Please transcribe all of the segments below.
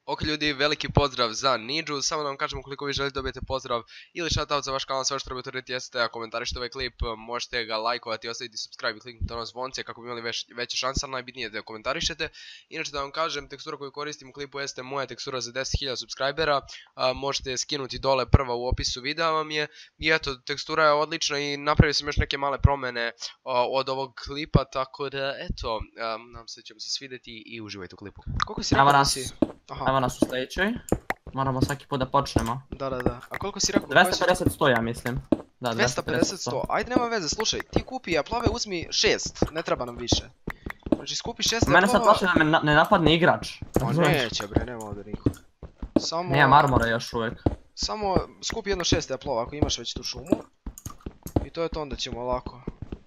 Ok ljudi, veliki pozdrav za Nidžu, samo da vam kažem ukoliko vi želite dobijete pozdrav ili shoutout za vaš kanal, sve što trebate uraditi jeste da komentarišite ovaj klip, možete ga lajkovati, ostaviti subscribe i kliknuti ono zvonce kako bi imali veće šanse, ali najbitnije je da komentarišete. Inače da vam kažem, tekstura koju koristim u klipu jeste moja tekstura za 10.000 subscribera, možete je skinuti dole, prva u opisu videa vam je. I eto, tekstura je odlična i napravio sam još neke male promjene od ovog klipa, tako da eto, nadam se da će vam se svidjeti i uživajte u klipu. Koliko si rekao da si? Evo nas u sljedećoj. Moramo svaki put da počnemo. Da. A koliko si rekao? 250-100 ja mislim. Da, 250-100. Ajde, nema veze, slušaj, ti kupi aplave, uzmi 6, ne treba nam više. Znači skupi 6 aplava... Mene sad plaši da me ne napadne igrač. O neće bre, nema ovdje niko. Nemam armora još uvijek. Samo skupi jedno 6 aplava ako imaš već tu šumu. I to je to, onda ćemo lako.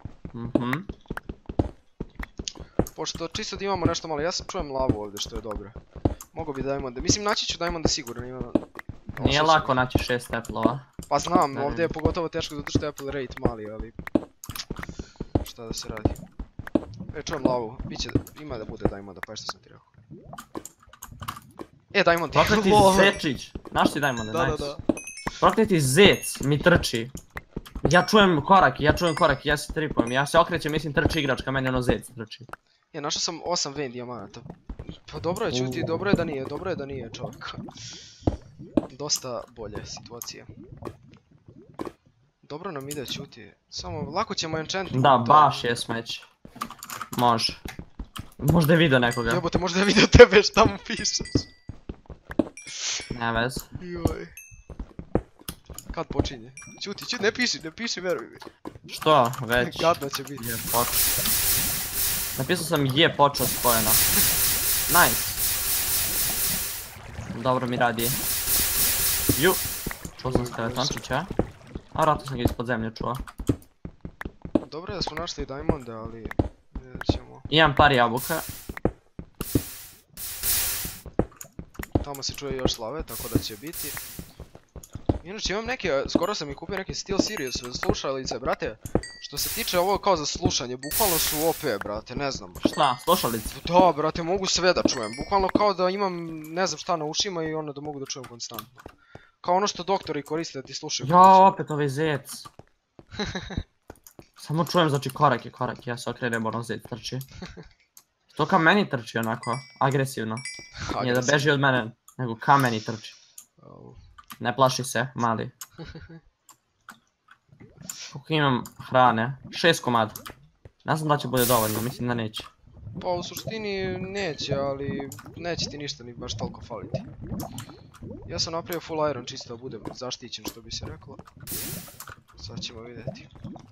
Pošto čisto da imamo nešto malo, ja sam čujem lavu ovdje što je dobro. Mogu bi Diamonde, mislim naći ću Diamonde sigurno, ima... Nije lako naći 6 Apple-ova. Pa znam, ovdje je pogotovo teško zato što je Apple rate mali, ali... Šta da se radi? Čujem lavu, ima da bude Diamonda, pa što sam ti rekao. Diamond! Prokleti zečić! Znaš ti Diamonde, nice. Da. Prokleti zec mi trči. Ja čujem korak, ja se tripujem, ja se okrećem, mislim trči igrač, ka meni ono zec trči. Našao sam 8 vein dijamanata. Pa dobro je čuti, dobro je da nije čovjek. Dosta bolje situacije. Dobro nam ide čuti, samo lako ćemo enchanting. Da, baš je smeć. Može. Možda je vidio nekoga. Jebote, možda je vidio tebe šta mu pišeš. Ne vez. Joj. Kad počinje? Čuti, ne piši, veruj mi. Što, već? Gadno će biti. Napisao sam je počeo spojeno. Nice. Dobro mi radi. Ju. Čuo sam skeletončića. A vratno sam ga ispod zemlje čuo. Dobro je da smo našli Diamonda, ali... vidjet ćemo. Imam par jabuka. Tamo se čuje još lave, tako da će biti. Inače imam neke, skoro sam ih kupio neke Steel Series slušalice, brate. Što se tiče ovo kao za slušanje, bukvalno su OP, brate, ne znam. Šta, slušalice? Da, brate, mogu sve da čujem, bukvalno kao da imam ne znam šta na ušima i ono da mogu da čujem konstantno. Kao ono što doktori koriste da ti slušaju. Jo, opet ovaj zec. Samo čujem, znači korak, ja se okrenem, ono zec trči. To ka meni trči onako, agresivno. Nije da beži od mene, nego ka meni trči. Ne plaši se, mali. Koliko imam hrane? 6 komada. Ne znam da će bude dovoljno, mislim da neće. Pa u suštini neće, ali neće ti ništa ni baš toliko faliti. Ja sam napravio full iron čisto da budem zaštićen, što bi se reklo. Sad ćemo vidjeti.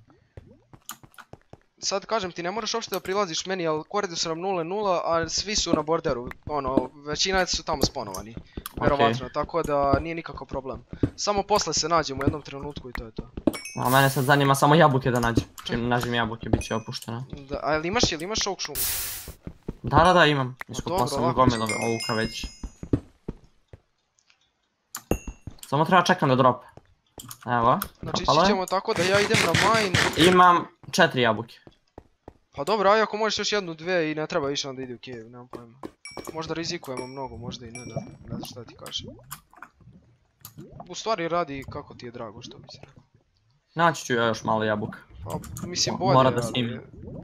Sad kažem ti, ne moraš uopšte da prilaziš meni, ali koredi su nam 0-0, a svi su na borderu, ono, većina su tamo sponovani, verovatno, tako da nije nikakav problem. Samo posle se nađemo u jednom trenutku i to je to. A mene sad zanima samo jabuke da nađem, čim nađem jabuke bit će opušteno. A jel imaš ovog šumu? Da, imam, iskopao sam gomilove ovuka već. Samo treba čekam da drope. Evo, znači ići ćemo tako da ja idem na mine. Imam 4 jabuke. Pa dobro, aj ako možeš još jednu, dve i ne treba više onda ide u Kijev, nemam pojma. Možda rizikujemo mnogo, možda i ne znam šta ti kažem. U stvari radi kako ti je drago, što bi se rekao. Naći ću ja još malo jabuka. Pa mislim bolje, mora da snimim.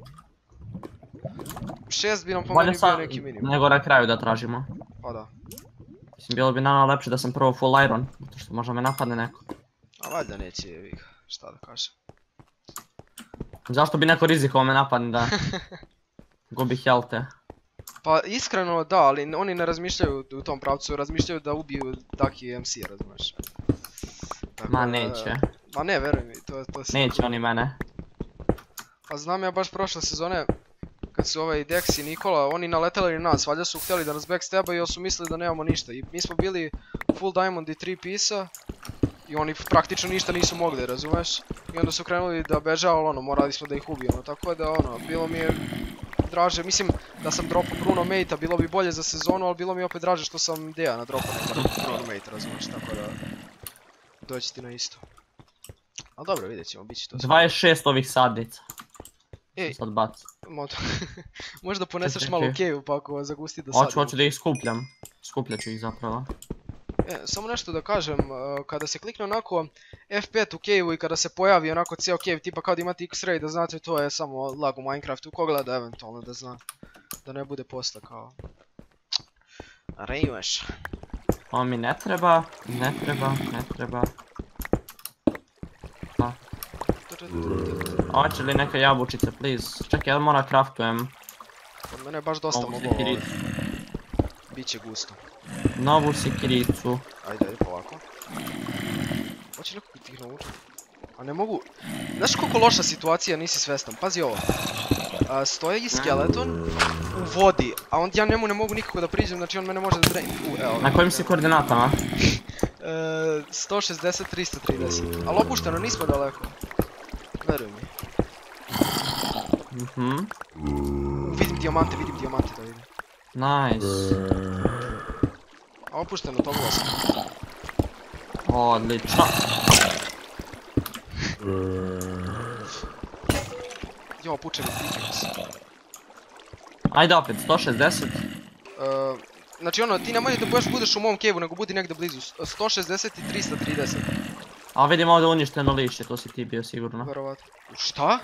6 bi nam po meni bio neki minimum. Nego na kraju da tražimo. Pa da. Mislim, bilo bi nama lepše da sam prvo full iron, zato što možda me napadne neko. A valjda neće, šta da kažem. Zašto bi neko rizikovao me napadne da gubi helte? Pa iskreno da, ali oni ne razmišljaju u tom pravcu, razmišljaju da ubiju Ducky MC, razumiješ. Ma neće. Ma ne, veruj mi, to je sve. Neće oni mene. Pa znam ja baš prošle sezone, kad su Dex i Nikola, oni naleteli na nas, valjda su htjeli da nas backstabaju jer su mislili da nemamo ništa. I mi smo bili full diamond i 3 pisa. I oni praktično ništa nisu mogli, razumeš? I onda su krenuli da beže, ali ono, morali smo da ih ubijemo, tako da ono, bilo mi je draže, mislim da sam dropao Bruno Mate-a, bilo bi bolje za sezonu, ali bilo mi opet draže što sam Dejana dropao nego Bruno Mate, razumeš, tako da doći ti na isto. Ali dobro, vidjet ćemo, bit će to sve. 26 ovih sadnica. Ej. Sad baci. Možda poneseš malo keju pa ako zagusti da sad. Hoću da ih skupljam. Skupljat ću ih zapravo. Samo nešto da kažem, kada se klikne onako F5 u keju i kada se pojavi onako cijel cave tipa kao da imate X-ray da znate to je samo lag u Minecraftu, ko gleda eventualno da zna. Da ne bude posla kao... Rejuješ. Ovo mi ne treba. Pa. Hoće li neka jabučica, please? Čekaj, ja moram craftujem. Od mene je baš dosta mobova. Biće gusto. Novu sikiricu. Ajde, polako. Hoće neko biti ih naučiti? A ne mogu... Znaš koliko loša situacija, nisi svestan. Pazi ovo. Stoje i skeleton u vodi, a ja njemu ne mogu nikako da priđem, znači on mene može da drain. Na kojim si koordinatama? 160, 330. Ali opušteno, nismo daleko. Veruj mi. Vidim dijamante da vidim. Nice. A opušteno, to bilo sam. Odlično. Jo, pučem i pickaxe. Ajde opet, 160. Znači ono, ti nemoj da budeš u mom cave-u, nego budi negdje blizu. 160 i 330. A vidim ovdje uništeno lišće, to si ti bio sigurno. Verovatno. Šta?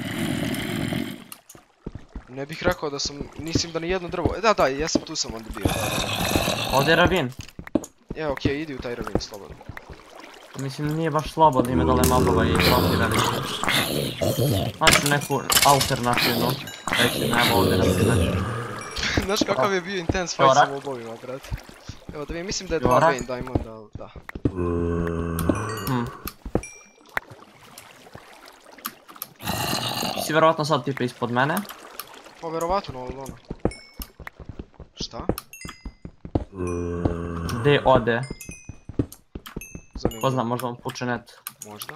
Ne bih rekao da sam, mislim da ni jedno drvo. Da, jesam, tu sam onda bio. Ovdje je ravin. Okej, idi u taj ravin, slobodno. Mislim, nije baš slobodno, ima dole mobova i profi velike. Znači neku alternativnu. Reći, nema ovdje na primjer. Znaš kakav je bio intense fight sa mobovima, brate. Evo da vidim, mislim da je 2 Vein Diamond, ali da. Si vjerovatno sad tipa ispod mene? Pa vjerovatno, ali ono. Šta? Gdje ode? Zanimljivo. Ko zna, možda vam puče net. Možda.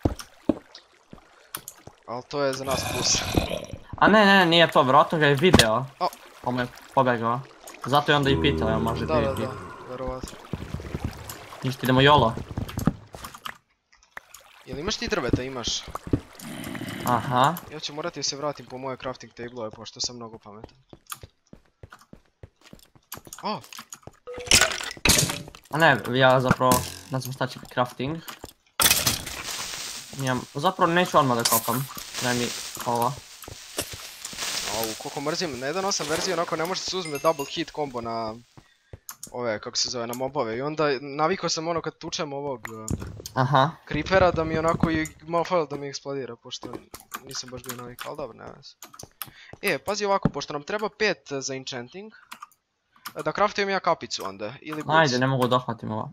Ali to je za nas plus. A ne, nije to, vjerojatno ga je video. Pa mu je pobegao. Zato je onda i pitao, jel može da, vjerovatno. Ništa, idemo jolo. Jel imaš ti drveta, imaš? Aha. Ja ću morati se vratim po moje crafting table-ove, pošto sam mnogo pametan. A ne, ja zapravo ne znam šta će crafting. Zapravo neću odmah da kopam. Daj mi ovo. Koliko mrzim, na 1.8 verziji onako ne može se uzme double hit combo na ove, kako se zove, na mobove i onda navikao sam ono kad tučem ovog creepera da mi onako i malo fail da mi eksplodira, pošto nisam baš bio navikao, ali dobro, nema veze. Pazi ovako, pošto nam treba 5 za enchanting, da craftujem ja kapicu onda, ili boots. Ajde, ne mogu da ohvatim ovo.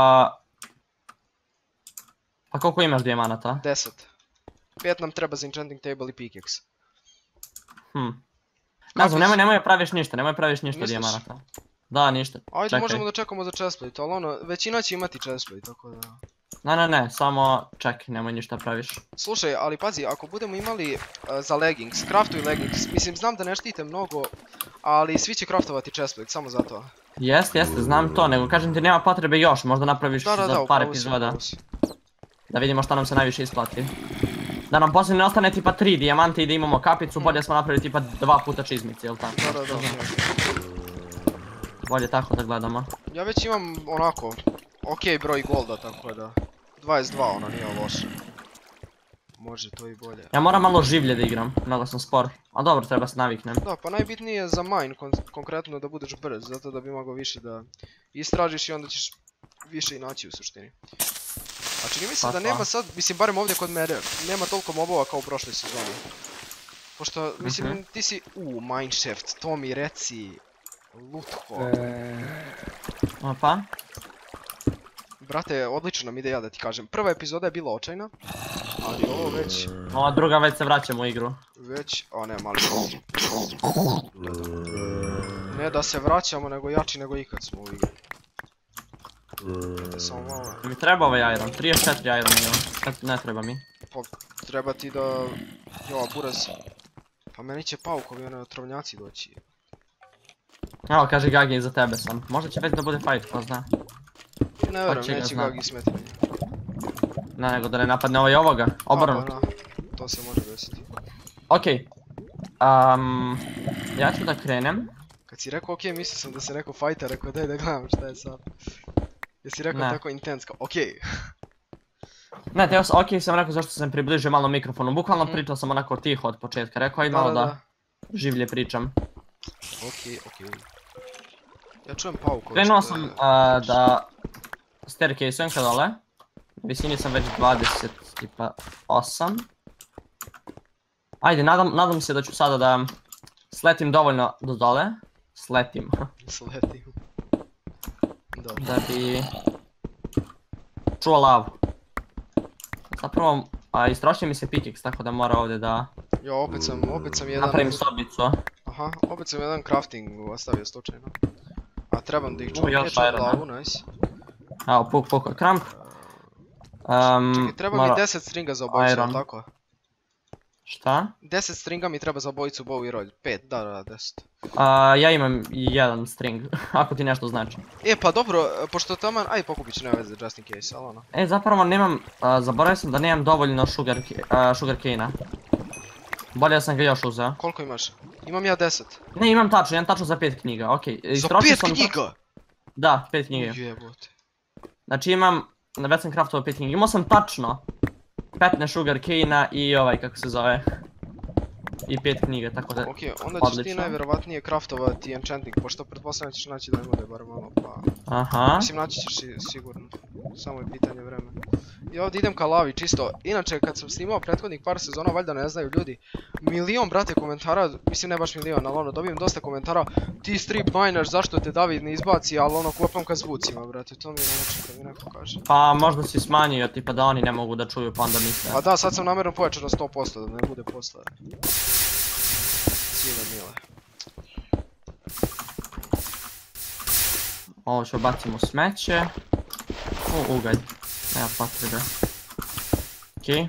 Pa koliko imaš dijamanata? 10. 5 nam treba za enchanting table i pickaxe. Ne znam, nemoj praviš ništa dijamanata. Da, ništa. Ajde, možemo da čekamo za chestplate, ali ono, većina će imati chestplate, tako da... Ne, samo ček, nemoj ništa praviš. Slušaj, ali pazi, ako budemo imali za leggings, craftuj leggings, mislim, znam da ne štite mnogo, ali svi će craftovati chestplate, samo zato. Jeste, znam to, nego kažem ti nema potrebe još, možda napraviš za par epizoda. Da vidimo šta nam se najviše isplati. Da nam poslije ne ostane tipa 3 dijamante i da imamo kapicu, bolje smo napravili tipa 2 puta čizmici, jel tako? Da. Bolje tako da gledamo. Ja već imam onako, okej broj golda, tako da... 22, ono nije loše. Može to i bolje. Ja moram malo življe da igram, mnogo sam spor. A dobro, treba se naviknem. Da, pa najbitnije je za mine konkretno da budeš brz, zato da bi mogao više da istražiš i onda ćeš više i naći u suštini. A čini mi se da nema sad, mislim barem ovdje kod mene, nema toliko mobova kao u prošloj sezoni. Pošto, mislim, ti si... Mineshaft, to mi reci... Lutho. Pa? Brate, odlično nam ide ja da ti kažem. Prva epizoda je bila očajna, ali ovo već... Ova druga već se vraćamo u igru. Već... ne, mali... Ne da se vraćamo, nego jači nego ikad smo u igru. Samo malo... Mi treba ovaj iron, 34 iron imam. Ne treba mi. Pa, treba ti da... Jo, buraz... Pa meni će paukovi, one trovnjaci doći. Evo, kaže Gagi za tebe sam. Možda će već da bude fight, ko zna. Ne verujem, neće Gagi smeti. Ne, nego da ne napadne ovaj ovoga, obrnuto. To se može desiti. Okej. Ja ću da krenem. Kad si rekao okej, mislio sam da se neko fajta, rekao daj da gledam šta je sad. Jesi rekao Ne. tako intens kao okej. Ne, teo sam, okej sam rekao zašto sam približio malo mikrofonu. Bukvalno pričao sam onako tiho od početka. Rekao aj malo da življe pričam. Okej. Ja čujem pauku. Krenuo sam da staircase-ujem ka dole. Na visini sam već 28. Ajde, nadam se da ću sada da sletim dovoljno do dole. Sletim. Dobro. Da bi čuo lavu. Zapravo, istrošio mi se pickaxe, tako da mora ovdje da Jo, opet sam jedan... napravim sobicu. Aha, opet sam jedan crafting ostavio slučajno. A trebam da ih čuvam. još Čuvam irona. lavu, nice. Evo, puk, kramp. Čekaj, treba mi 10 stringa za obojicu, iron. tako? Šta? 10 stringa mi treba za obojicu bow i rolj. 5, da, 10. Ja imam jedan string, ako ti nešto znači. Pa dobro, pošto taman, aj pokupit ću, nema veze, just in case, ali ono. Zapravo nemam, zaboravio sam da nemam dovoljno sugar cane-a. Bolje sam ga još uzeo. Koliko imaš? Imam ja 10. Ne, imam tačno za 5 knjiga, okej. Za 5 knjiga?! Da, 5 knjiga. Jebote. Znači imam, već sam craftovao 5 knjiga, imao sam tačno 15 sugar cane-a i kako se zove. I 5 knjiga, tako da... Okej, onda ćeš ti najvjerovatnije craftovati enchanting, pošto pretpostavljam ćeš naći diamond bar malo, pa... Aha. Mislim, naći ćeš sigurno. Samo je pitanje vremena. I ovdje idem ka lavi, čisto. Inače, kad sam snimao prethodnih par sezona, valjda ne znaju ljudi. Milion, brate, komentara, mislim ne baš milion, ali ono, dobijem dosta komentara. Ti strip miners, zašto te David ne izbaci, ali ono, kopam ka zvucima, brate, to mi je način kad mi neko kaže. Pa možda si smanjio, tipa da oni ne mogu da čuju, pa onda misle. Pa da, sad sam namjerno pojačao na 100%, da ne bude posle. Sile mile. Ovo ću bacimo smeće. Ugalj. Nema potrebe. Okej.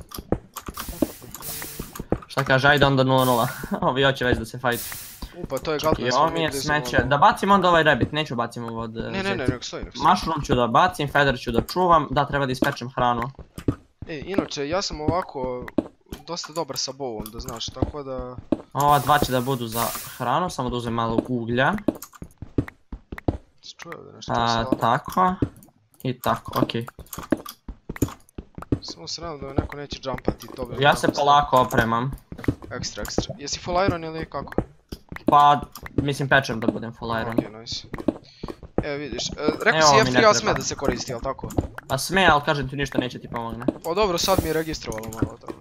Šta kaže, ajde onda 0-0. Ovi hoće već da se fajt. Pa to je gadno. I ovo mi je smeće. Da bacim onda ovaj rabbit, neću bacim ovo od... Ne, nek stoji. Mushroom ću da bacim, feather ću da čuvam. Da, treba da ispečem hranu. Inače, ja sam ovako dosta dobar sa bowom, da znaš, tako da... Ova dva će da budu za hranu, samo da uzem malo uglja. Čujem da nešto slabo. Tako. I tako, okej. Samo se nadam da me neko neće jumpati, to bi... Ja se polako opremam. Ekstra. Jesi full iron ili kako? Pa, mislim pečem da budem full iron. Okej, nice. Evo vidiš, rekao si F3 sme da se koristi, jel tako? A sme, ali kažem ti ništa neće ti pomogne. Pa dobro, sad mi je registrovalo malo toga.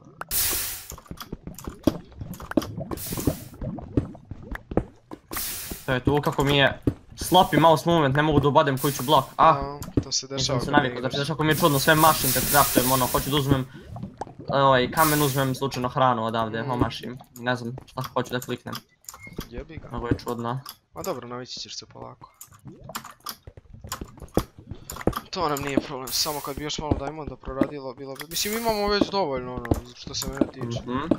To je tu kako mi je sloppy mouse movement, ne mogu da ubadem koji ću blok. To se dešava. Nisam se navikao, znači znaš ako mi je čudno sve mašim kad craftujem, ono, hoću da uzmem kamen, uzmem slučajno hranu odavde, omašim. Ne znam šta hoću da kliknem. Jebi ga. Mnogo je čudno. Ma dobro, navići ćeš se polako. To nam nije problem, samo kad bi još malo diamonda proradilo, bilo bi... Mislim, imamo već dovoljno, ono, što se mene tiče.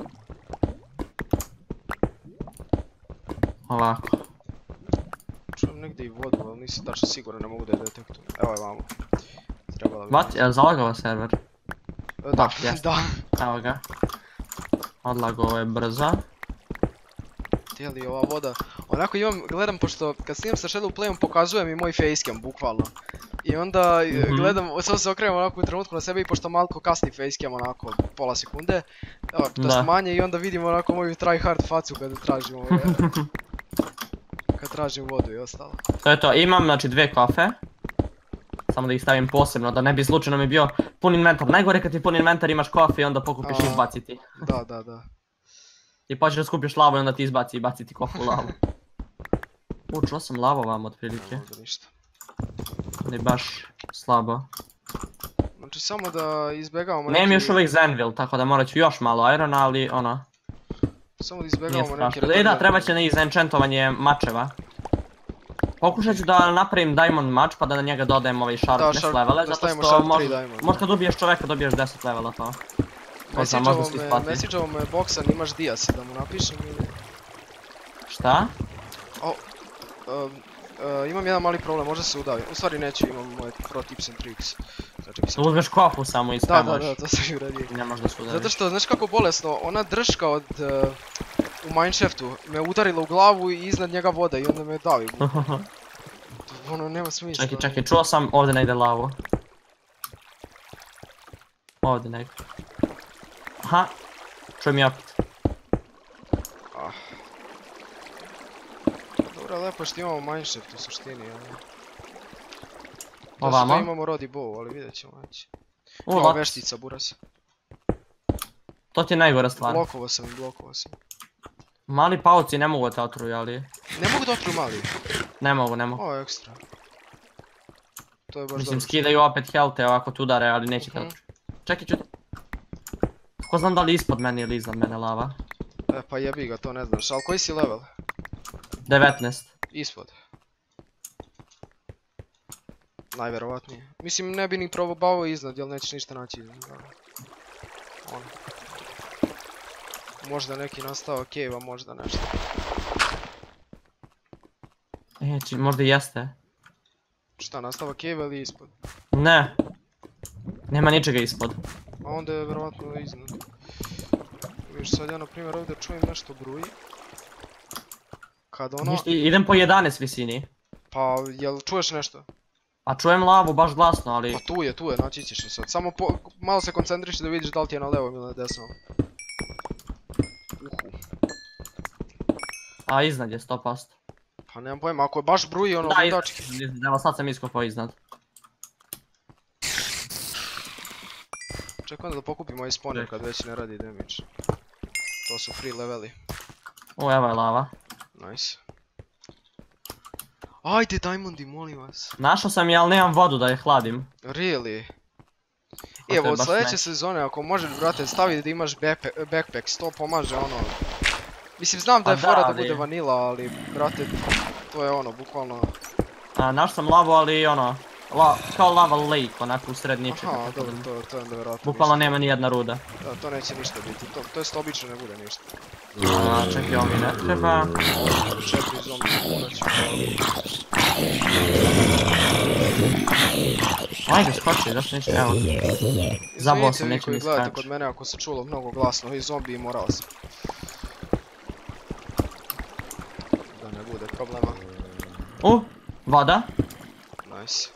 Ovako. Čujem negdje i vodu, ali nisam tačno siguran, ne mogu da je detektujem. Evo je vamo. Trebala bi... What? Je li zalagao server? Da, jest. da. Evo ga. Odlagao je brzo. Tijeli ova voda. Onako imam, gledam, pošto kad snimam sa Shadowplayom pokazuje mi moj facecam, bukvalno. I onda gledam, samo se okrenem onako u trenutku na sebe i pošto malko kasni facecam onako pola sekunde. Dosta manje i onda vidim onako moju tryhard facu kada tražim ovo. Kad tražim vodu i ostalo. To je to, imam znači 2 kafe. Samo da ih stavim posebno, da ne bi slučajno mi bio pun inventar. Najgore kad ti pun inventar imaš kafe i onda pokupiš izbaciti. Da. I počeš da skupiš lavu i onda ti izbaci ti kofu u lavu. Čuo sam lavu vam otprilike. Ništa. Ali baš slabo. Znači samo da izbjegavamo neki... Nemam još uvijek Zenville, tako da morat ću još malo irona, ali ono... Samo da izbjegavamo neki... Da, treba će na izenchantovanje mačeva. Pokušat ću da napravim diamond mač pa da na njega dodajem ovaj sharpness levele, zato što možda kad dobiješ čoveka dobiješ 10 levela to. Message-ovo me Boksan, imaš Dias da mu napišem ili... Šta? Imam jedan mali problem, možda se udavim. U stvari neću, imam moje pro tips and tricks. Uzmeš kofu samo i spamaš. Da, to sam i uradio. Ne možeš da se udaviš. Zato što, znaš kako bolesno, ona drška u mineshaftu me udarila u glavu i iznad njega voda i onda me davi. Ono, nema smisla. Čekaj, čuo sam ovdje negdje lavu. Ovdje negdje. Aha, čujem i opet. Dobro, lepo što imamo mineshaft u suštini, ali... Ovamo? Da imamo rodi bow, ali vidjet ćemo već. Kao veštica, buras. To ti je najgora stvar. Blokovo sam. Mali pauci ne mogu te otruju, ali... Ne mogu da otruju mali? Ne mogu. O, ekstra. To je baš dobro. Mislim, skidaju opet health-e ovako te udare, ali neće te otruju. Čekaj, čuti. Ko znam da li ispod mene ili iznad mene lava? Pa jebi ga, to ne znaš, ali koji si level? 19. Ispod. Najverovatnije. Mislim, ne bi ni probao iznad, jel nećeš ništa naći iznad. Ono. Možda neki nastao cave-a, možda nešto. Možda i jeste. Šta, nastava cave ili ispod? Ne. Nema ničega ispod. A onda je verovatno iznad. Viš, sad ja na primjer ovdje čujem nešto bruji. Kad ono... Idem po 11 visini. Pa, jel čuješ nešto? Pa čujem lavu baš glasno, ali... Pa tu je, naći ćeš je sad. Samo malo se koncentriš da vidiš da li ti je na levom ili na desnom. A iznad je 100%. Pa nemam pojma, ako je baš bruji ono vidački. Da, evo sad sam iskopao iznad. Čekaj onda da pokupim ovaj spawner kad već ne radi damage. To su free leveli. O, evo je lava. Nice. Ajde diamondi, molim vas. Našao sam je, ali nemam vodu da je hladim. Really? Evo, od sljedeće sezone, ako možeš, brate, staviti da imaš backpack, to pomaže ono... Mislim, znam da je fora da bude vanila, ali, brate, to je ono, bukvalno... Našao sam lavu, ali ono... Kao lava lake, onako u sred ničega. Aha, dobro, to je onda vjerojatno. Bukvalno nema ni jedna ruda. Da, to neće ništa biti, to jest obično ne bude ništa. Čekaj, ovo mi ne treba. 4 zombi uraću. Ajde, skoči, zašto ništa, evo. Zabao sam, neće mi skači. Gledajte kod mene ako se čulo mnogo glasno, ovi zombi i morao sam. Da ne bude problema. Voda. Nice.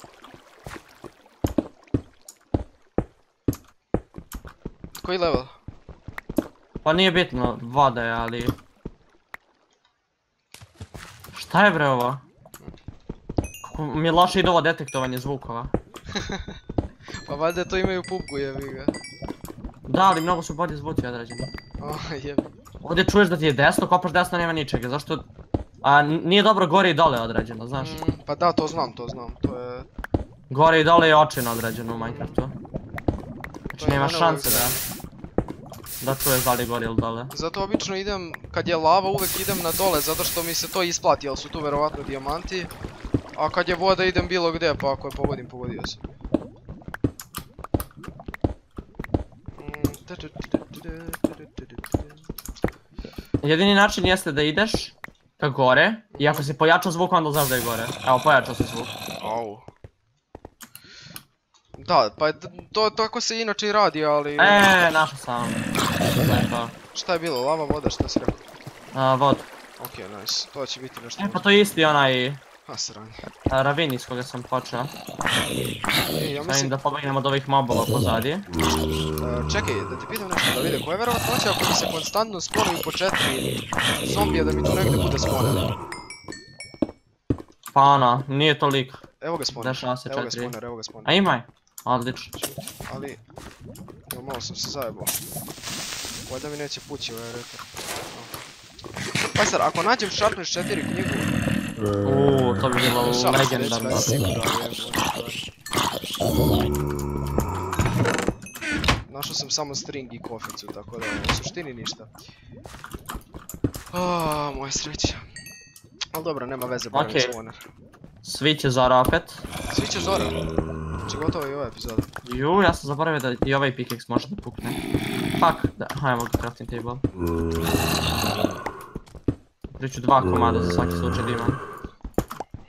Koji level? Pa nije bitno, voda je, ali... Šta je bre ovo? Kako mi je loše ide ovo detektovanje zvukova. Pa valjda to imaju PUBG-u, jebi ga. Da, ali mnogo su bolji zvuci odrađeni. Jebi. Ovdje čuješ da ti je desno, kopaš desno, nema ničega, zašto... Nije dobro gore i dole odrađeno, znaš? Pa da, to znam, to je... Gore i dole je očino odrađeno u Minecraftu. Znači nema šanse da čuješ da li je gore ili dole. Zato obično idem, kad je lava uvek idem na dole, zato što mi se to isplati, jer su tu verovatno dijamanti. A kad je voda idem bilo gdje, pa ako je pogodim, pogodio sam. Jedini način jeste da ideš ka gore i ako si pojačao zvuk onda znaš da je gore. Evo, pojačao si zvuk. Da, pa to tako se inače i radi, ali... Našao sam. Šta je bilo, lava, voda, šta si rekao? Vod. Ok, nice, to će biti nešto... Pa to je isti onaj... sranje. Ravin iz koga sam počeo. Ja mislim da pobegnem od ovih mobova pozadije. Čekaj, da ti pitam nešto da vide, koja je verovatnoća ako mi se konstantno spawnuju po 4 zombija da mi tu negdje bude spawner? Pa ono, nije toliko. Evo ga spawner, evo ga spawner. A imaj, odlično. Ali, malo sam se zajebao. Valjda mi neće pući ovaj retar. Pa sad, ako nađem Sharpness 4 knjigu... to bi bilo legendarno. Našao sam samo string i koficu, tako da u suštini ništa. Moja sreća. Ali dobro, nema veze, barem spawner. Svi će Zora opet. Svi će Zora? Znači gotovo i ova epizoda. Ja sam zaboravio da i ovaj pickaxe može da pukne. Fuck, da, hajmo ga crafting table. Priču 2 komada za svaki slučaj da imam.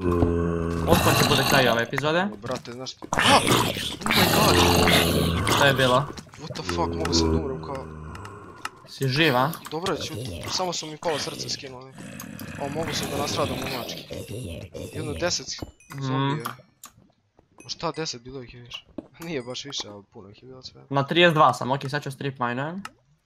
Uskoro će bude kraj ove epizode. O, brate, znaš ti... Oh my god! Što je bilo? What the fuck, mogu sam da umrem kao... Si živ, a? Dobro je, samo su mi pola srca skinuli. O, mogu sam da nasradam u mački. Jedno 10 zombije. O šta 10, bilo ih je više. Nije baš više, ali puno ih je bilo sve. Na 32 sam, ok, sad ću strip minujem.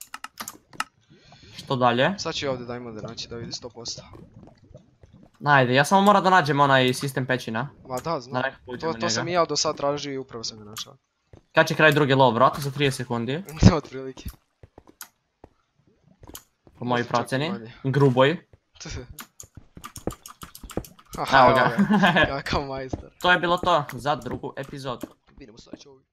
Što dalje? Sad ću i ovdje Diamond naći da vidi 100%. Ajde, ja samo moram da nađem onaj sistem pećina. Ma da, znam. To sam i ja do sad tražio i upravo sam ga našao. Kad će kraj drugi lov, vrata za 30 sekundi. Otprilike. Po mojoj procjeni. Gruboj. Evo ga. Kakav majstor. To je bilo to za drugu epizodu. Vidimo sljedeće ovdje.